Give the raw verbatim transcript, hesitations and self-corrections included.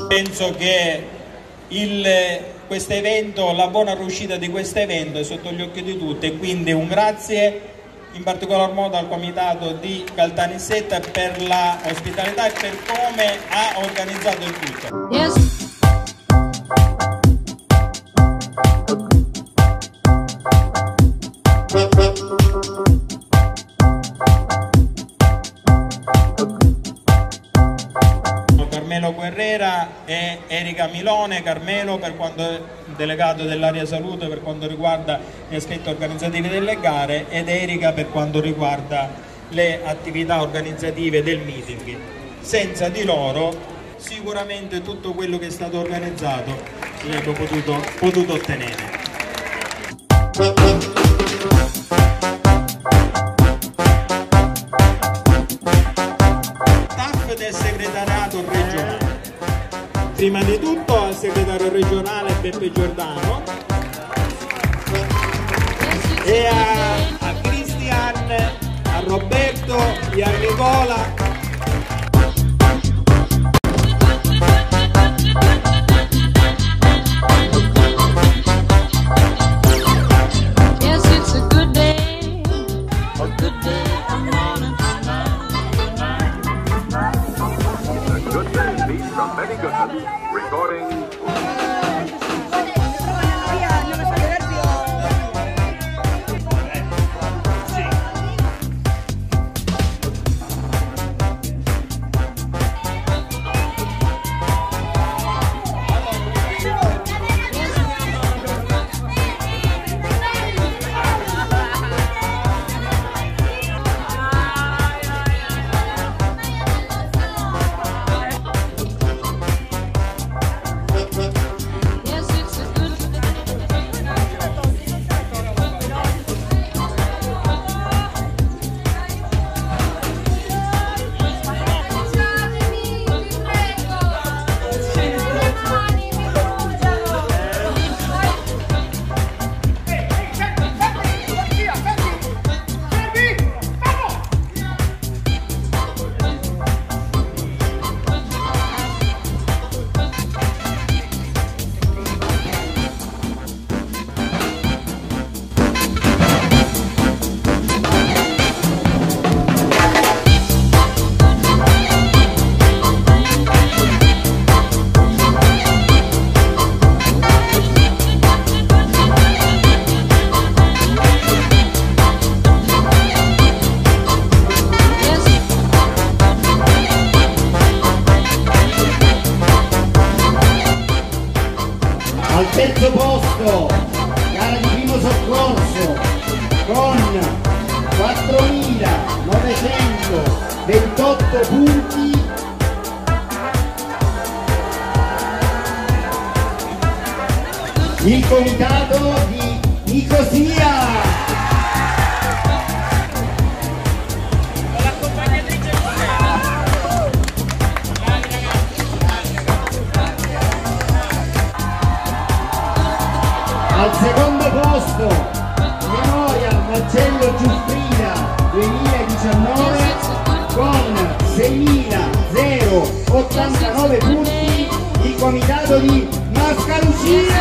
Penso che questo evento, la buona riuscita di questo evento è sotto gli occhi di tutti, e quindi un grazie in particolar modo al comitato di Caltanissetta per la ospitalità e per come ha organizzato il tutto. Yes. Carmelo Guerrera e Erika Milone. Carmelo per quanto è delegato dell'area salute per quanto riguarda gli aspetti organizzativi delle gare, ed Erika per quanto riguarda le attività organizzative del meeting. Senza di loro sicuramente tutto quello che è stato organizzato l'abbiamo potuto, potuto ottenere. Del segretariato regionale, prima di tutto al segretario regionale Beppe Giordano e a, a Cristian, a Roberto e a Nicola. Al terzo posto, gara di primo soccorso con quattromilanovecentoventotto punti, il comitato di Nicosia. Al secondo posto, Memorial Marcello Giuffrida duemiladiciannove con seimilottantanove punti, il comitato di Mascalucia.